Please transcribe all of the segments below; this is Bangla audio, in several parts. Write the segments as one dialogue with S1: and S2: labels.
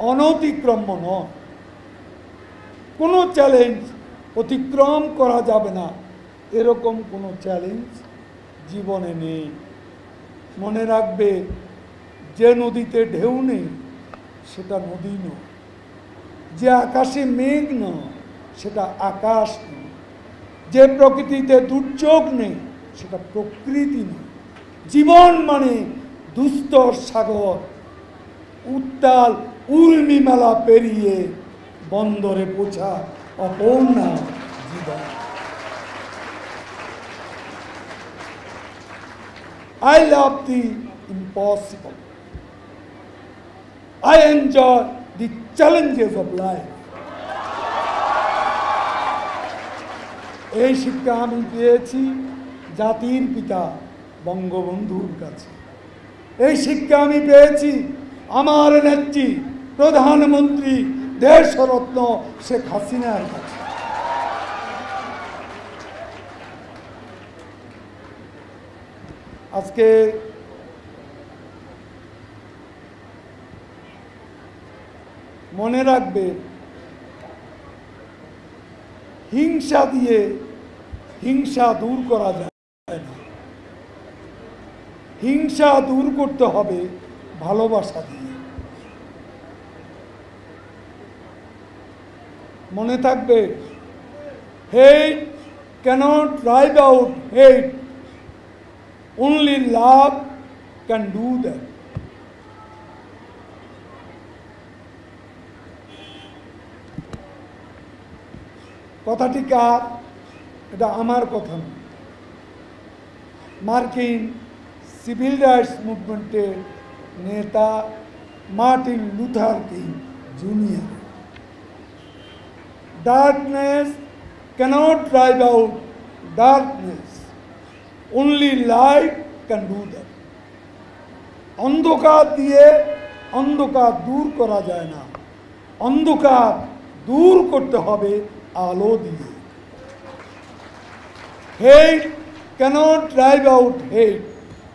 S1: অনতিক্রম্য নয়। কোনো চ্যালেঞ্জ অতিক্রম করা যাবে না এরকম কোনো চ্যালেঞ্জ জীবনে নেই। মনে রাখবে, যে নদীতে ঢেউ নেই সেটা নদী নয়, যে আকাশে মেঘ নয় সেটা আকাশ নয়, যে প্রকৃতিতে দুর্যোগ নেই সেটা প্রকৃতি নয়। জীবন মানে দুস্তর সাগর, উত্তাল উর্মিমেলা পেরিয়ে বন্দরে পৌঁছা অপূর্ণা জীবন। I love the impossible. I enjoy the challenges of life. এই শিক্ষা আমি পেয়েছি জাতির পিতা বঙ্গবন্ধুর কাছে। এই শিক্ষা আমি পেয়েছি আমার নেত্রী প্রধানমন্ত্রী দেশরত্ন শেখ হাসিনার কাছে। আজকে মনে রাখবে, হিংসা দিয়ে হিংসা দূর করা যায় না। হিংসা দূর করতে হবে ভালোবাসা দিয়ে। মনে থাকবে, hate cannot drive out hate, only love can do that. কথাটি কার? এটা আমার কথা না। মার্কিন সিভিল রাইটস মুভমেন্টের নেতা Martin Luther King junior. Darkness cannot drive out darkness, only light can do that. অন্ধকার দিয়ে অন্ধকার দূর করা যায় না, অন্ধকার দূর করতে হবে আলো দিয়ে। Hate cannot drive out hate,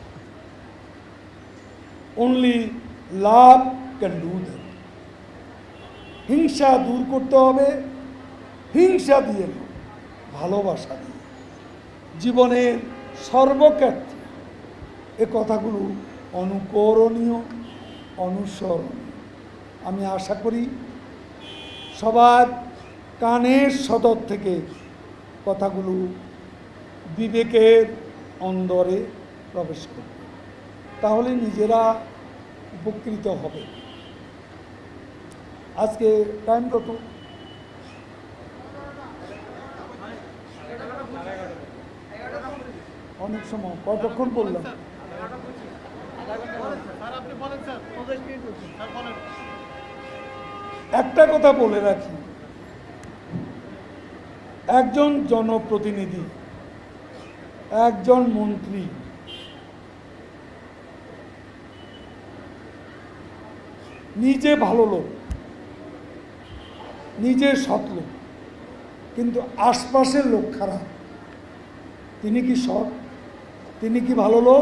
S1: only love can do that. হিংসা দূর করতে হবে হিংসা দিয়ে না, ভালোবাসা দিয়ে। জীবনের সর্বক্ষেত্রে এ কথাগুলো অনুকরণীয়, অনুসরণীয়। আমি আশা করি সবার কানের সদর থেকে কথাগুলো বিবেকের অন্দরে প্রবেশ করবে, তাহলে নিজেরা উপকৃত হবে। আজকে টাইম কত? অনেক সময় কতক্ষণ বললাম? একটা কথা বলে রাখি, একজন জনপ্রতিনিধি, একজন মন্ত্রী নিজে ভালো লোক, নিজে সৎ লোক, কিন্তু আশপাশের লোক খারাপ, তিনি কি সৎ? তিনি কি ভালো লোক?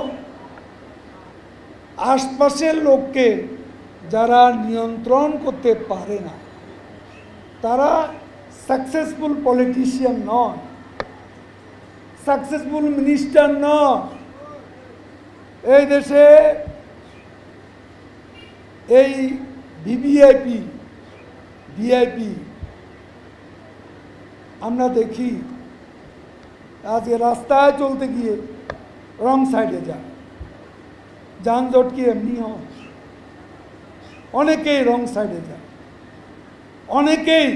S1: আশপাশের লোককে যারা নিয়ন্ত্রণ করতে পারে না তারা সাকসেসফুল পলিটিশিয়ান নয়, সাকসেসফুল মিনিস্টার নয়। এই দেশে এই ভিভিআইপি ভিআইপি আমরা দেখি আজকে রাস্তায় চলতে গিয়ে রং সাইডে যায়, যানজট কি এমনি হয়? অনেকেই রং সাইডে যায়, অনেকেই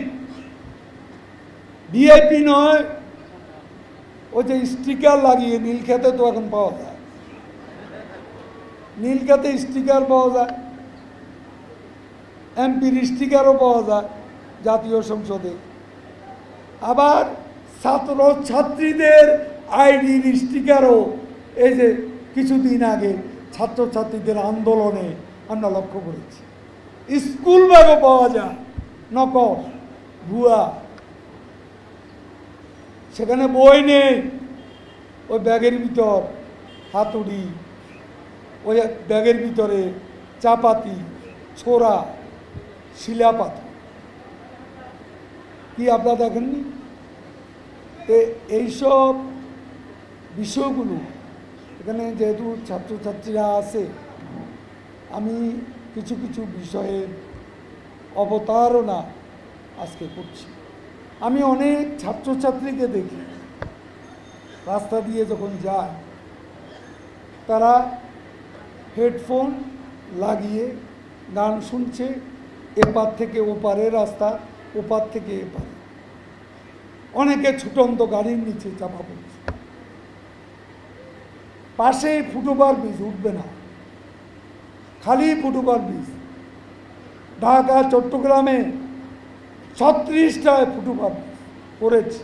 S1: ভিআইপি নয়, ওই যে স্টিকার লাগিয়ে নীলক্ষেতে তো এখন পাওয়া যায়, নীলক্ষেতে স্টিকার পাওয়া যায়, এমপির স্টিকারও পাওয়া যায় জাতীয় সংসদে। আবার ছাত্র ছাত্রীদের আইডির স্টিকারও এই যে কিছুদিন আগে ছাত্রছাত্রীদের আন্দোলনে আমরা লক্ষ্য করেছি। স্কুল ব্যাগও পাওয়া যায় নকল, ভুয়া, সেখানে বই নেই, ওই ব্যাগের ভিতর হাতুড়ি, ওই ব্যাগের ভিতরে চাপাতি, ছোরা, শিলাপাথর, কি আপনারা দেখেননি? এইসব বিষয়গুলো এখানে যেহেতু ছাত্রছাত্রীরা আছে, আমি কিছু কিছু বিষয়ের অবতারণা আজকে করছি। আমি অনেক ছাত্রছাত্রীকে দেখি রাস্তা দিয়ে যখন যায়, তারা হেডফোন লাগিয়ে গান শুনছে, এপার থেকে ওপারে রাস্তা, ওপার থেকে এপারে। অনেকে ছুটন্ত গাড়ির নিচে চাপা পড়ছে। পাশে ফুটওভার ব্রিজ উঠবে না, খালি ফুটওভার ব্রিজ। ঢাকা চট্টগ্রামে 36টায় ফুটওভার ব্রিজ করেছে,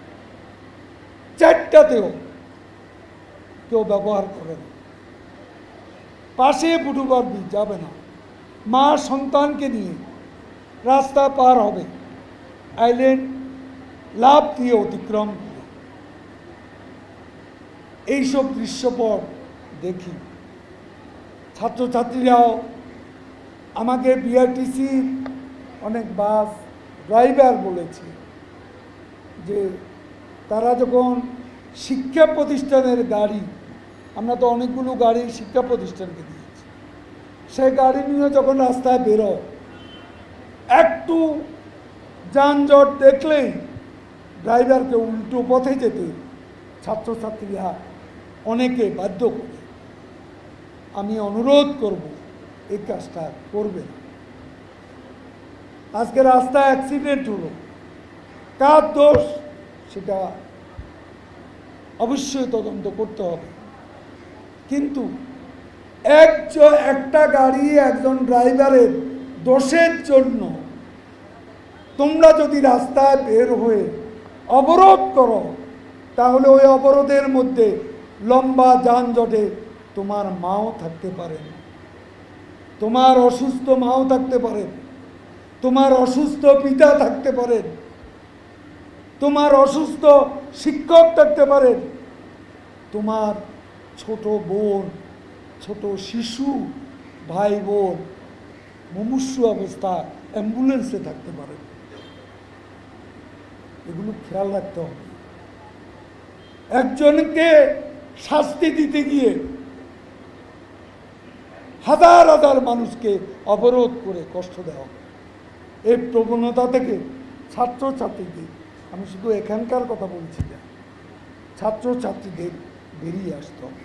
S1: 4টাতেও কেউ ব্যবহার করে না। পাশে ফুটওভার ব্রিজ যাবে না, মা সন্তানকে নিয়ে রাস্তা পার হবে, আইল্যান্ড লাভ দিয়ে অতিক্রম করে। এইসব দৃশ্যপট দেখি। ছাত্রছাত্রীরাও আমাকে বিআরটিসির অনেক বাস ড্রাইভার বলেছে যে তারা যখন শিক্ষা প্রতিষ্ঠানের গাড়ি, আমরা তো অনেকগুলো গাড়ি শিক্ষা প্রতিষ্ঠানকে দিয়েছি, সেই গাড়ি নিয়ে যখন রাস্তায় বেরো, একটু যানজট দেখলেই ড্রাইভারকে উল্টো পথে যেতে ছাত্রছাত্রীরা অনেকে বাধ্য করে। আমি অনুরোধ করব এই কাজটা করবেন। আজকে রাস্তায় অ্যাক্সিডেন্ট হলো, কার দোষ সেটা অবশ্যই তদন্ত করতে হবে। কিন্তু একটা গাড়ি একজন ড্রাইভারের দোষের জন্য তোমরা যদি রাস্তায় বের হয়ে অবরোধ করো, তাহলে ওই অবরোধের মধ্যে লম্বা যানজটে তোমার মাও থাকতে পারেন, তোমার অসুস্থ মাও থাকতে পারেন, তোমার অসুস্থ পিতা থাকতে পারেন, তোমার অসুস্থ শিক্ষক থাকতে পারেন, তোমার ছোট বোন, ছোট শিশু ভাই বোন মুমূর্ষু অবস্থা অ্যাম্বুলেন্সে থাকতে পারেন। এগুলো খেয়াল রাখতে হবে। একজনকে শাস্তি দিতে গিয়ে হাজার হাজার মানুষকে অবরোধ করে কষ্ট দেওয়া, এই প্রবণতা থেকে ছাত্রছাত্রীদের, আমি শুধু এখানকার কথা বলছি না, ছাত্রছাত্রীদের বেরিয়ে আসতে হবে,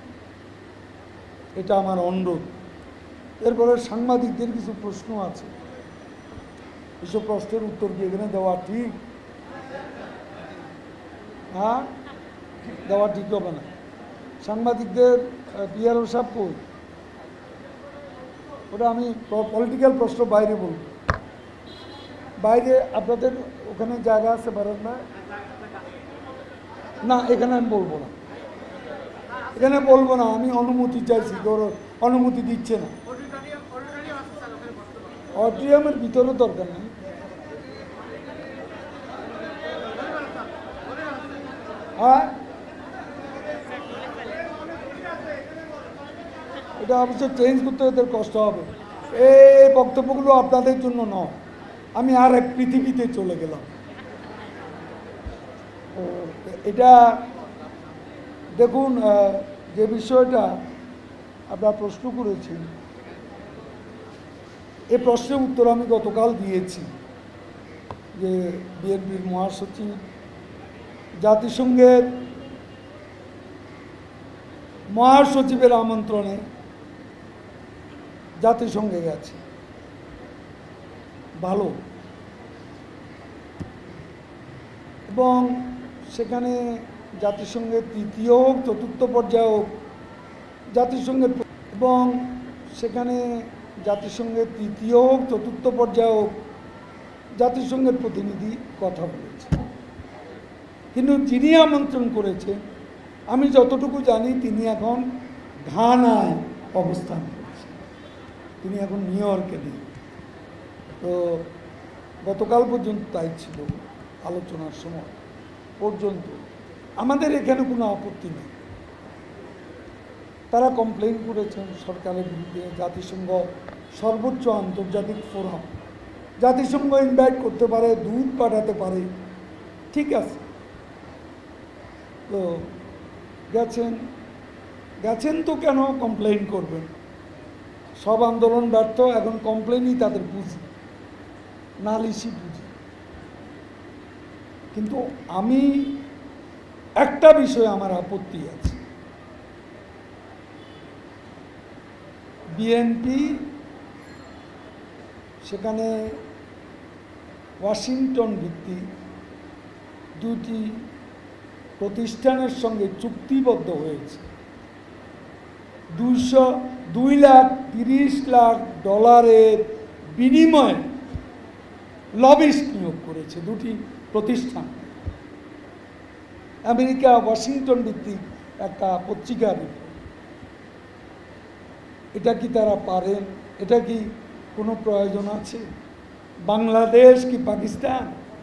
S1: এটা আমার অনুরোধ। এরপরে সাংবাদিকদের কিছু প্রশ্ন আছে, এসব প্রশ্নের উত্তর কি এখানে দেওয়া ঠিক? হ্যাঁ, দেওয়া ঠিক হবে না। সাংবাদিকদের পিআরও সাহেব কই? ওটা আমি পলিটিক্যাল প্রশ্ন বাইরে বলব, বাইরে আপনাদের ওখানে জায়গা আছে বারান্দা? না, এখানে আমি বলবো না, এখানে বলবো না। আমি অনুমতি চাইছি, তোর অনুমতি দিচ্ছে না। অডিয়ামের ভিতরে দরকার নেই। হ্যাঁ, এটা অবশ্যই চেঞ্জ করতে এদের কষ্ট হবে। এই বক্তব্যগুলো আপনাদের জন্য নয়, আমি আর এক পৃথিবীতে চলে গেলাম। এটা দেখুন, যে বিষয়টা আপনারা প্রশ্ন করেছেন, এই প্রশ্নের উত্তর আমি গতকাল দিয়েছি যে বিএনপির মহাসচিব জাতিসংঘের মহাসচিবের আমন্ত্রণে জাতিসংঘে গেছে, ভালো, এবং সেখানে জাতিসংঘের তৃতীয় হোক চতুর্থ পর্যায়ে হোক জাতিসংঘের, এবং সেখানে জাতিসংঘের তৃতীয় হোক চতুর্থ পর্যায়ে হোক জাতিসংঘের প্রতিনিধি কথা বলেছে। কিন্তু যিনি আমন্ত্রণ করেছেন, আমি যতটুকু জানি তিনি এখন ঘানায় অবস্থান করছেন, তিনি এখন নিউ ইয়র্কে নেই। তো গতকাল পর্যন্ত তাই ছিল, আলোচনার সময় পর্যন্ত আমাদের এখানে কোনো আপত্তি নেই। তারা কমপ্লেন করেছেন সরকারের বিরুদ্ধে, জাতিসংঘ সর্বোচ্চ আন্তর্জাতিক ফোরাম জাতিসংঘ ইনভাইট করতে পারে, দূত পাঠাতে পারে, ঠিক আছে। তো গেছেন তো কেন কমপ্লেইন করবেন? সব আন্দোলন ব্যর্থ, এখন কমপ্লেইনই তাদের বুঝি, নালিশই বুঝি। কিন্তু আমি একটা বিষয়ে আমার আপত্তি আছে। বিএনপি সেখানে ওয়াশিংটন ভিত্তিক দুটি প্রতিষ্ঠানের সঙ্গে চুক্তিবদ্ধ হয়েছে। $2,30,00,000 বিনিময়ে লবিস্ট নিয়োগ করেছে দুটি প্রতিষ্ঠান। আমেরিকা ওয়াশিংটন ভিত্তিক একটা পত্রিকার রিপোর্ট। এটা কি তারা পারেন? এটা কি কোনো প্রয়োজন আছে? বাংলাদেশ কি পাকিস্তান?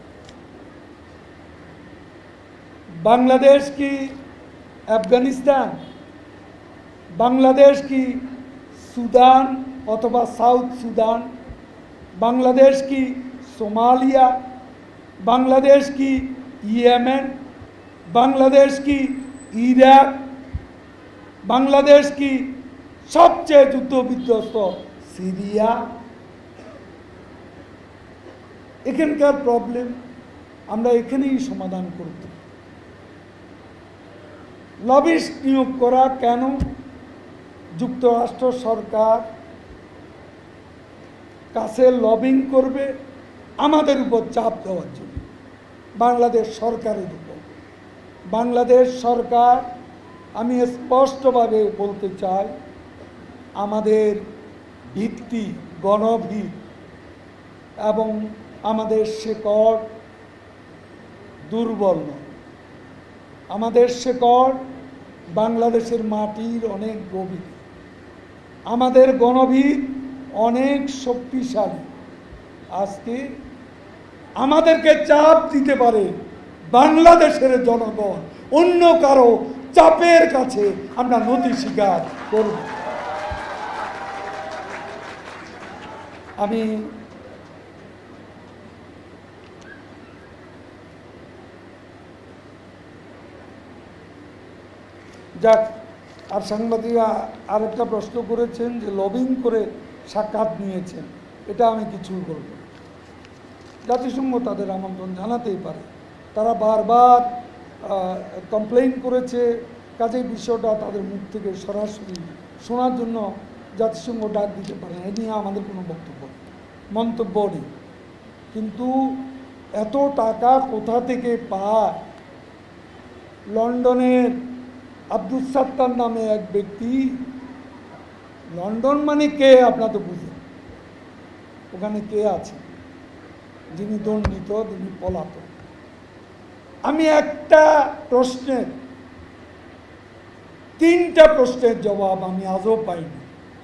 S1: বাংলাদেশ কি আফগানিস্তান? বাংলাদেশ কি সুদান অথবা সাউথ সুদান? বাংলাদেশ কি সোমালিয়া? বাংলাদেশ কি ইয়েমেন? বাংলাদেশ কি ইরাক? বাংলাদেশ কি সবচেয়ে যুদ্ধবিধ্বস্ত সিরিয়া? এখানকার প্রবলেম আমরা এখানেই সমাধান করব। লবিস্ট নিয়োগ করা কেন? যুক্তরাষ্ট্র সরকার কাছে লবিং করবে আমাদের উপর চাপ দেওয়ার জন্য, বাংলাদেশ সরকারের উপর। বাংলাদেশ সরকার, আমি স্পষ্টভাবে বলতে চাই, আমাদের ভিত্তি গণভিত এবং আমাদের শেকড় দুর্বল নয়। আমাদের শেকড় বাংলাদেশের মাটির অনেক গভীর। আমাদের গণভিত অনেক শক্তিশালী। আজকে আমাদেরকে চাপ দিতে পারে বাংলাদেশের জনগণ, অন্য কারো চাপের কাছে আমরা নতি স্বীকার করব। আমি যাক, আর সাংবাদিকরা আরেকটা প্রশ্ন করেছেন যে লবিং করে সাক্ষাৎ নিয়েছেন, এটা আমি কিছুই করব না। জাতিসংঘ তাদের আমন্ত্রণ জানাতেই পারে, তারা বারবার কমপ্লেইন করেছে, কাজেই বিষয়টা তাদের মুখ থেকে সরাসরি শোনার জন্য জাতিসংঘ ডাক দিতে পারে না। এ নিয়ে আমাদের কোনো মন্তব্য নেই। কিন্তু এত টাকা কোথা থেকে পায়? লন্ডনের আব্দুল সাত্তার নামে এক ব্যক্তি, লন্ডন মানে কে আপনারা তো বুঝেন, ওখানে কে আছে যিনি দণ্ডিত, যিনি পলাতক। আমি একটা প্রশ্নের 3টা প্রশ্নের জবাব আমি আজও পাইনি।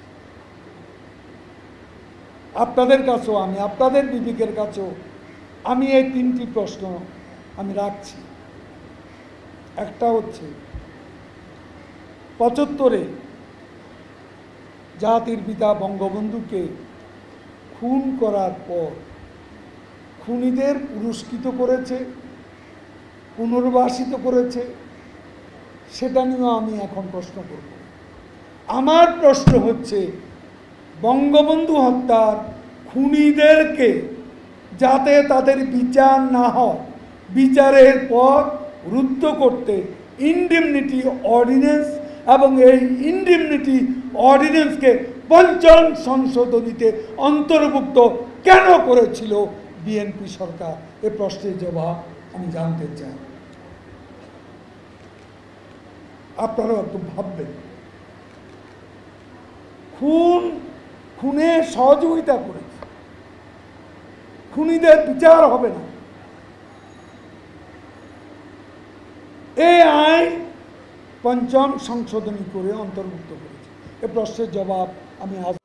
S1: আপনাদের কাছেও, আমি আপনাদের বিবেকের কাছেও আমি এই 3টি প্রশ্ন আমি রাখছি। একটা হচ্ছে 75-এ জাতির পিতা বঙ্গবন্ধুকে খুন করার পর খুনিদের পুরস্কৃত করেছে, পুনর্বাসিত করেছে, সেটা নিয়েও আমি এখন প্রশ্ন করব। আমার প্রশ্ন হচ্ছে, বঙ্গবন্ধু হত্যার খুনিদেরকে যাতে তাদের বিচার না হয়, বিচারের পথ রুদ্ধ করতে ইনডেমনিটি অর্ডিন্যান্স এবং এই ইনডেমনিটি অর্ডিন্যান্সকে ৫ম সংশোধনীতে অন্তর্ভুক্ত কেন করেছিল বিএনপি সরকার? এ প্রশ্নের জবাব আমি জানতে চাই। আপনারাও একটু ভাববেন। খুনে সহযোগিতা করেছে, খুনিদের বিচার হবে না, এই আইন ৫ম সংশোধনী করে অন্তর্ভুক্ত করেছে। এ প্রশ্নের জবাব আমি আজ